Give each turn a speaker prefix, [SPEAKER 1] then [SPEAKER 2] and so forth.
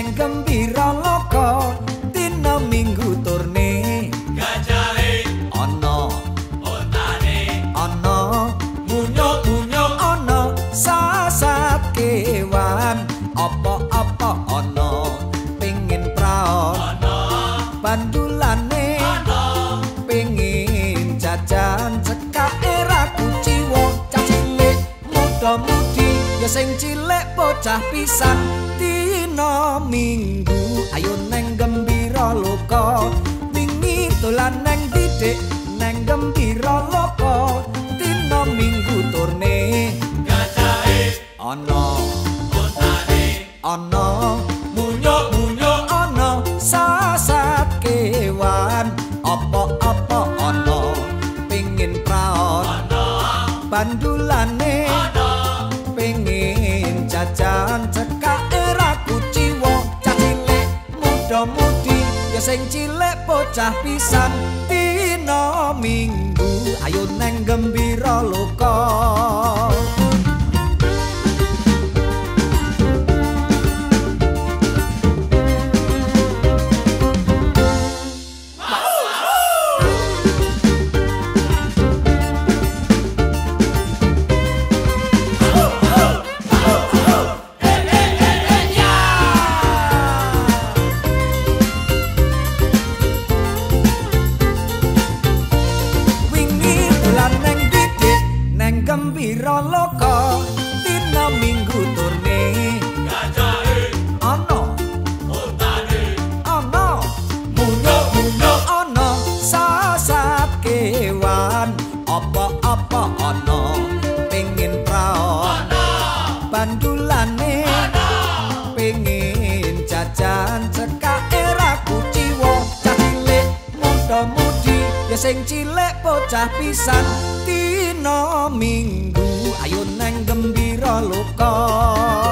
[SPEAKER 1] neng gembira loka dina minggu turne
[SPEAKER 2] gajahe
[SPEAKER 1] ana
[SPEAKER 2] ontane
[SPEAKER 1] ana
[SPEAKER 2] munyuk-munyuk
[SPEAKER 1] ana sasat kewan apa-apa ana pengin praon
[SPEAKER 2] ana
[SPEAKER 1] bandulane
[SPEAKER 2] ana
[SPEAKER 1] pengin jajan cekak era kuciwa cah cilik muda-mudi ya sing cilik bocah pisan dina minggu ayo neng gembira loka wingi dolan neng didik neng gembira loka dina minggu turne
[SPEAKER 2] gajahe
[SPEAKER 1] ana
[SPEAKER 2] ontane
[SPEAKER 1] ana
[SPEAKER 2] munyuk-munyuk
[SPEAKER 1] ana sasat kewan apa-apa ana pengin praon
[SPEAKER 2] ana
[SPEAKER 1] bandulane
[SPEAKER 2] ana
[SPEAKER 1] pengin jajan cekak era kuciwa cah cilik muda-mudi ya sing cilik bocah pisan dina minggu ayo neng gembira loka gembira loka dina minggu turne
[SPEAKER 2] gajahe
[SPEAKER 1] ana
[SPEAKER 2] ontane
[SPEAKER 1] ana
[SPEAKER 2] munyuk-munyuk
[SPEAKER 1] ana sasat kewan apa-apa ana pengin praon
[SPEAKER 2] ana
[SPEAKER 1] bandulane
[SPEAKER 2] ana
[SPEAKER 1] pengin jajan cekak era kuciwa cah cilik muda-mudi ya sing cilik bocah pisan dina minggu ayo neng gembira loka